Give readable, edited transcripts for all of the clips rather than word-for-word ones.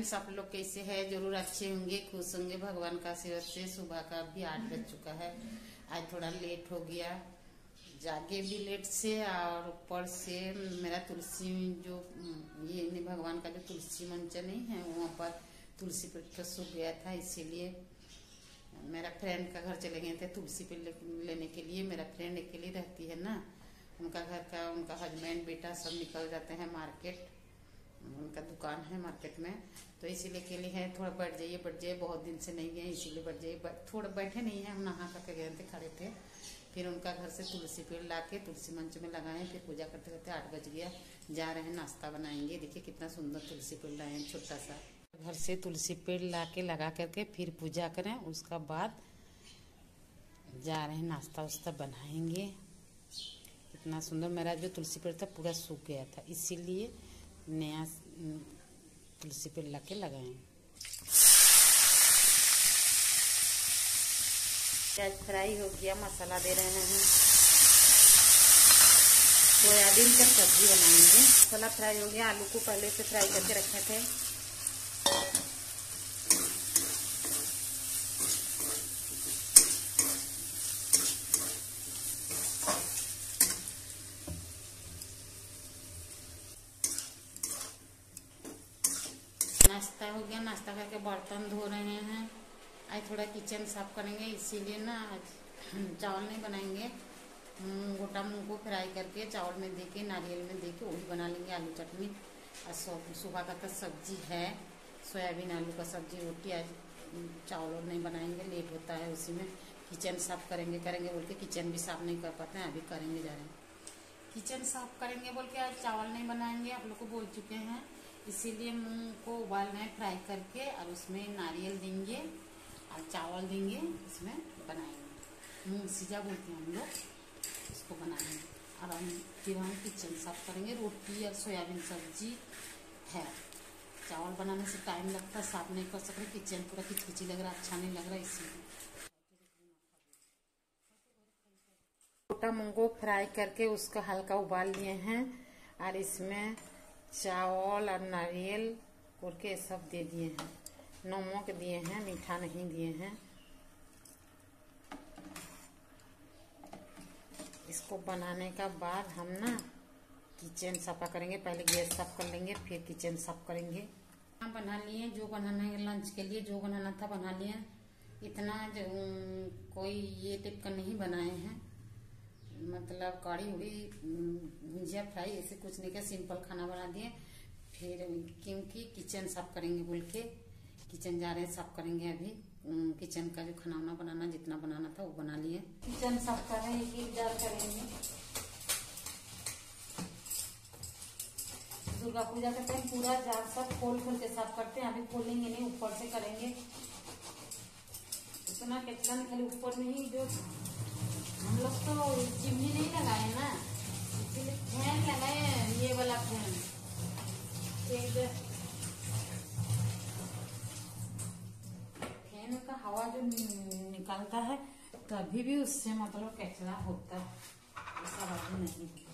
Friends, आप लोग कैसे हैं? जरूर अच्छे होंगे, खुश होंगे भगवान का आशीर्वाद से। सुबह का भी 8 बज चुका है। आज थोड़ा लेट हो गया, जागे भी लेट से, और ऊपर से मेरा तुलसी जो ये भगवान का जो तुलसी मंच नहीं है, वहाँ पर तुलसी पेड़ सूख गया था, इसीलिए मेरा फ्रेंड का घर चले गए थे तुलसी पेड़ लेने के लिए। मेरा फ्रेंड अकेली रहती है ना, उनका घर का उनका हस्बैंड बेटा सब निकल जाते हैं मार्केट, उनका दुकान है मार्केट में, तो इसीलिए अकेले है। थोड़ा बैठ जाइए, बहुत दिन से नहीं गए, इसीलिए बैठ जाइए। थोड़ा बैठे नहीं है, हम नहा करके गए थे, खड़े थे। फिर उनका घर से तुलसी पेड़ ला के तुलसी मंच में लगाए, फिर पूजा करते करते 8 बज गया। जा रहे हैं, नाश्ता बनाएंगे। देखिए कितना सुंदर तुलसी पेड़ लाए हैं, छोटा सा। घर से तुलसी पेड़ ला के लगा करके फिर पूजा करें, उसका बाद जा रहे हैं, नाश्ता वास्ता बनाएंगे। इतना सुंदर मेरा जो तुलसी पेड़ था पूरा सूख गया था, इसीलिए नया तुलसी पेड़ ला के लगाए। प्याज फ्राई हो गया, मसाला दे रहे हैं। सोयाबीन का सब्जी बनाएंगे। मसाला फ्राई हो गया, आलू को पहले से फ्राई करके रखे थे। नाश्ता हो गया, नाश्ता करके बर्तन धो रहे हैं। आज थोड़ा किचन साफ करेंगे, इसीलिए ना आज चावल नहीं बनाएंगे। गोटा मूंग को फ्राई करके चावल में देके, नारियल में देके वही बना लेंगे, आलू चटनी। और सुबह का तो सब्जी है, सोयाबीन आलू का सब्जी, रोटी। आज चावल नहीं बनाएंगे, लेट होता है उसी में। किचन साफ करेंगे बोल के किचन भी साफ नहीं कर पाते हैं, अभी करेंगे, जा रहे हैं किचन साफ करेंगे बोल के। आज चावल नहीं बनाएंगे, आप लोग को बोल चुके हैं, इसीलिए मूंग को उबाल रहे हैं फ्राई करके, और उसमें नारियल देंगे और चावल देंगे, इसमें बनाएंगे। मूंग सीजा बोलते हैं हम लोग, इसको बनाएंगे। और फिर हम किचन साफ करेंगे। रोटी और सोयाबीन सब्जी है। चावल बनाने से टाइम लगता है, साफ नहीं कर सकते। किचन पूरा किचकिची लग रहा है, अच्छा नहीं लग रहा, इसीलिए। गोटा मूंग को फ्राई करके उसका हल्का उबाल लिए हैं, और इसमें चावल और नारियल कोर के सब दे दिए हैं। नमक दिए हैं, मीठा नहीं दिए हैं। इसको बनाने का बाद हम ना किचन साफा करेंगे। पहले गैस साफ कर लेंगे, फिर किचन साफ करेंगे। बना लिए जो बनाना है, लंच के लिए जो बनाना था बना लिए। इतना कोई ये टिप का नहीं बनाए हैं, मतलब कड़ी उड़ी भुजिया फ्राई ऐसे कुछ नहीं किया, सिंपल खाना बना दिए। फिर क्योंकि किचन साफ करेंगे बोल के किचन जा रहे हैं, साफ करेंगे अभी। किचन का जो खाना बनाना जितना बनाना था वो बना लिए। किचन साफ कर रहे हैं, एक जार करेंगे। दुर्गा पूजा के टाइम पूरा जार सब खोल के साफ करते हैं, अभी खोलेंगे नहीं, ऊपर से करेंगे। इतना कितना खाली ऊपर में ही, जो हम लोग तो चिमनी नहीं लगाए ना, इसलिए फैन लगाए, ये वाला फैन। फैन का हवा जो निकलता है तभी भी उससे मतलब कचरा होता है, ऐसा बात नहीं होता।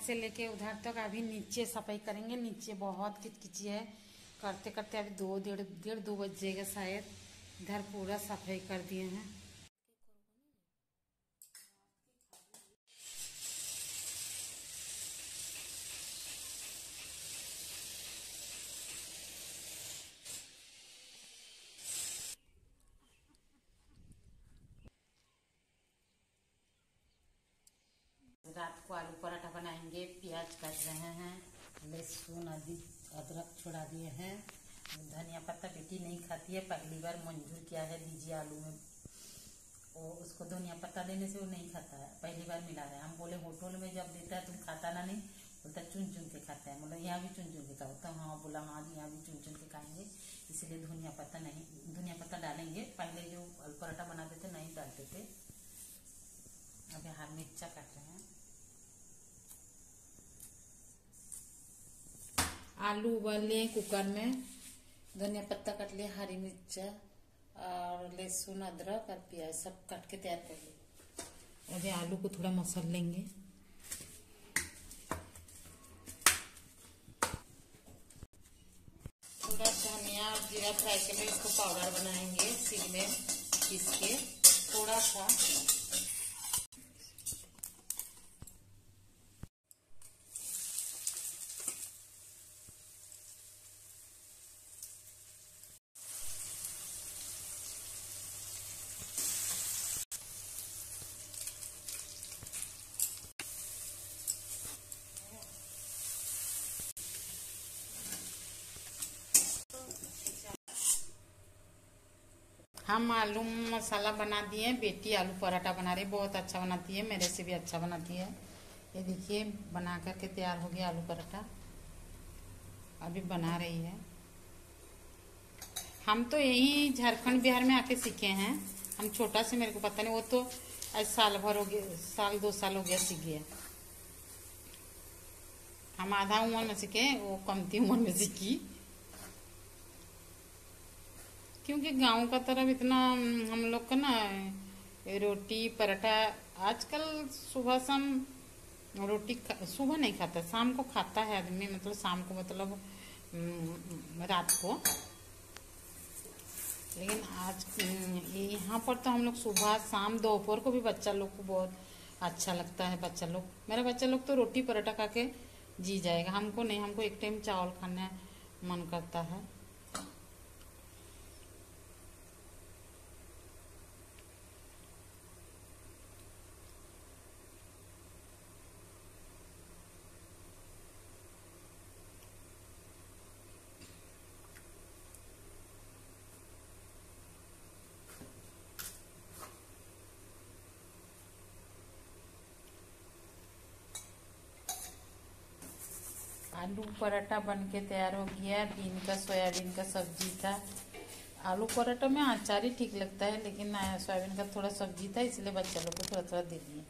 से लेके उधर तक अभी नीचे सफाई करेंगे। नीचे बहुत किचकिची है, करते करते अभी 2 बज जाएगा शायद। इधर पूरा सफाई कर दिए हैं। रात को आलू पराठा बनाएंगे। प्याज काट रहे हैं, लहसुन अदरक छोड़ा दिए हैं। धनिया पत्ता बेटी नहीं खाती है, पहली बार मंजूर किया है दीजिए आलू में। वो उसको धनिया पत्ता देने से वो नहीं खाता है, पहली बार मिला रहे हैं। हम बोले होटल में जब देता है तुम खाता ना नहीं, बोलता चुन चुन के खाता है। बोला यहाँ भी चुन चुन के खाओ, तो हाँ बोला हाँ यहाँ भी चुन चुन के खाएंगे, इसलिए धनिया पत्ता नहीं, धनिया पत्ता डालेंगे। पहले जो आलू पराठा बनाते थे नहीं डालते थे। अभी हरी मिर्चा काट रहे हैं। आलू उबाल लिए कुकर में, धनिया पत्ता काट लिया, हरी मिर्चा और लहसुन अदरक और प्याज सब काट के तैयार कर लिया। अभी आलू को थोड़ा मसल लेंगे। थोड़ा धनिया और जीरा फ्राई के लिए इसको पाउडर बनाएंगे, सिल में पीस के थोड़ा सा। हम आलू मसाला बना दिए। बेटी आलू पराठा बना रही, बहुत अच्छा बनाती है, मेरे से भी अच्छा बनाती है। ये देखिए बना करके तैयार हो गया आलू पराठा, अभी बना रही है। हम तो यही झारखंड बिहार में आके सीखे हैं। हम छोटा से मेरे को पता नहीं, वो तो आज साल भर हो गया, साल 2 साल हो गया सीख गया। हम आधा उम्र में सीखे, वो कमती उम्र में सीखी। क्योंकि गांव का तरफ इतना हम लोग का ना रोटी पराठा आजकल सुबह शाम रोटी सुबह नहीं खाता, शाम को खाता है आदमी, मतलब शाम को मतलब रात को। लेकिन आज यहाँ पर तो हम लोग सुबह शाम दोपहर को भी बच्चा लोग को बहुत अच्छा लगता है। बच्चा लोग, मेरा बच्चा लोग तो रोटी पराठा खा के जी जाएगा। हमको नहीं, हमको एक टाइम चावल खाने मन करता है। आलू पराठा बनके तैयार हो गया। दिन का सोयाबीन का सब्जी था। आलू पराठा में अचार ही ठीक लगता है, लेकिन सोयाबीन का थोड़ा सब्जी था, इसलिए बच्चा लोग को थोड़ा थोड़ा दे दिए।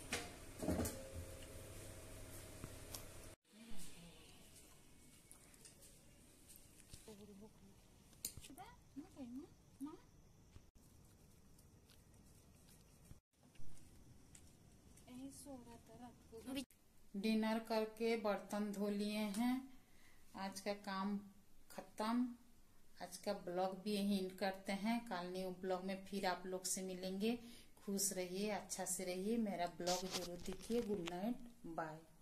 डिनर करके बर्तन धो लिए हैं। आज का काम खत्म। आज का ब्लॉग भी यही एंड करते हैं। कल न्यू ब्लॉग में फिर आप लोग से मिलेंगे। खुश रहिए, अच्छा से रहिए, मेरा ब्लॉग जरूर देखिए। Good night, bye.